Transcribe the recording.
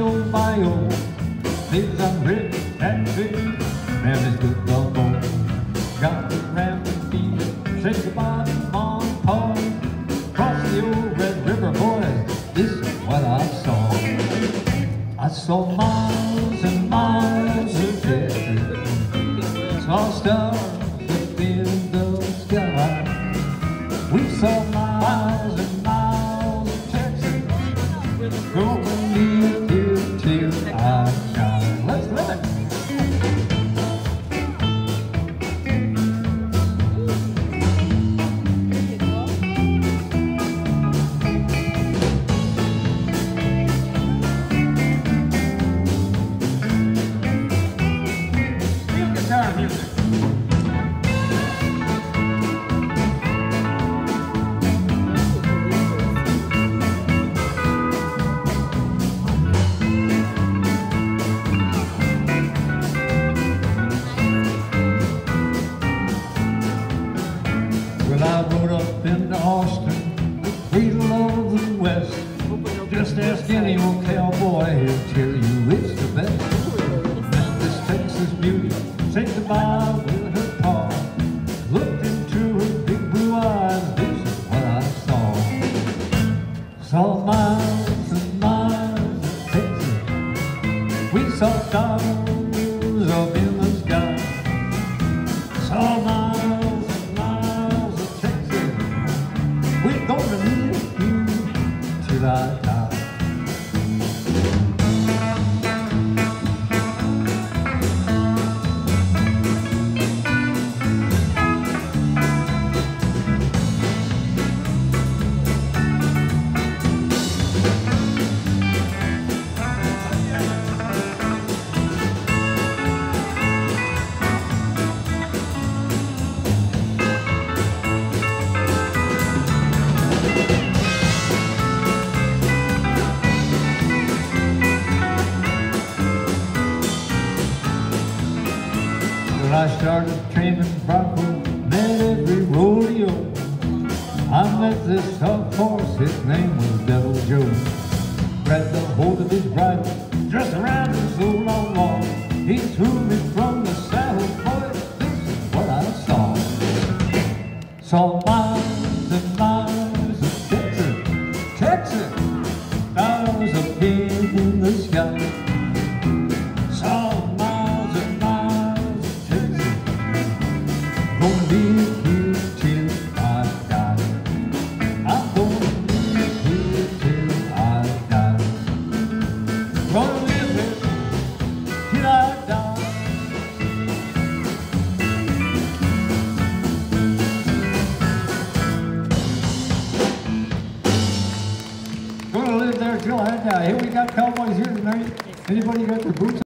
old bio, lives I'm rich and big, man is good gumbo. Got the rambling feet, say goodbye to mom and pa. Cross the old Red River, boys, this is what I saw. I saw miles and miles of desert, saw stars up in the sky. We saw miles and miles of Texas, going live till I die. Let's live it. Guitar music. Well, I rode up into Austin, the cradle of the West. Just ask any old cowboy, he'll tell you it's the best. Memphis, Texas beauty, say goodbye with her paw. Looked into her big blue eyes, this is what I saw. Saw miles and miles of Texas, we saw stars up in the sky. Saw miles and miles of Texas, we're gonna live here till I die. When I started training bronco, met every rodeo. I met this tough horse, his name was Devil Joe. Grabbed the hold of his bridle, just around his old long wall. He threw me from the saddle, boy, this is what I saw. Saw miles and miles of Texas, Texas, stars up in the sky. Saw miles and miles of Texas, gonna live here till I die. I'm gonna live here till I die. Gonna live here till I die. Gonna live there till I die. Here we got cowboys here tonight. Anybody got their boots on?